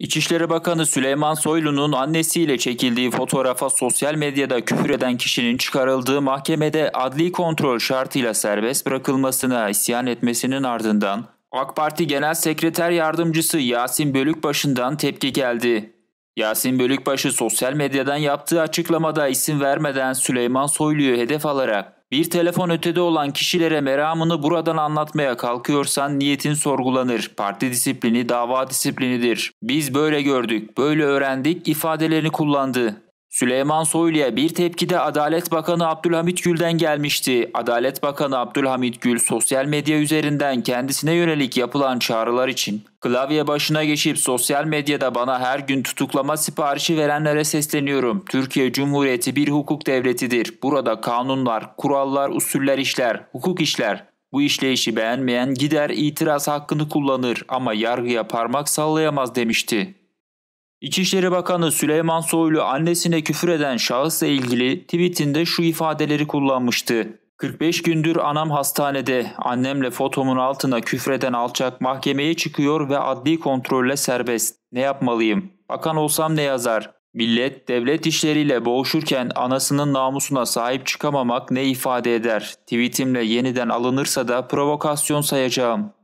İçişleri Bakanı Süleyman Soylu'nun annesiyle çekildiği fotoğrafa sosyal medyada küfür eden kişinin çıkarıldığı mahkemede adli kontrol şartıyla serbest bırakılmasına isyan etmesinin ardından AK Parti Genel Sekreter Yardımcısı Yasin Bölükbaşı'ndan tepki geldi. Yasin Bölükbaşı sosyal medyadan yaptığı açıklamada isim vermeden Süleyman Soylu'yu hedef alarak "Bir telefon ötede olan kişilere meramını buradan anlatmaya kalkıyorsan niyetin sorgulanır. Parti disiplini dava disiplinidir. Biz böyle gördük, böyle öğrendik" ifadelerini kullandı. Süleyman Soylu'ya bir tepki de Adalet Bakanı Abdülhamit Gül'den gelmişti. Adalet Bakanı Abdülhamit Gül sosyal medya üzerinden kendisine yönelik yapılan çağrılar için klavye başına geçip "Sosyal medyada bana her gün tutuklama siparişi verenlere sesleniyorum. Türkiye Cumhuriyeti bir hukuk devletidir. Burada kanunlar, kurallar, usuller işler, hukuk işler. Bu işleyişi beğenmeyen gider itiraz hakkını kullanır ama yargıya parmak sallayamaz" demişti. İçişleri Bakanı Süleyman Soylu annesine küfür eden şahısla ilgili tweetinde şu ifadeleri kullanmıştı. "45 gündür anam hastanede. Annemle fotomun altına küfreden alçak mahkemeye çıkıyor ve adli kontrolle serbest. Ne yapmalıyım? Bakan olsam ne yazar? Millet devlet işleriyle boğuşurken anasının namusuna sahip çıkamamak ne ifade eder? Tweetimle yeniden alınırsa da provokasyon sayacağım."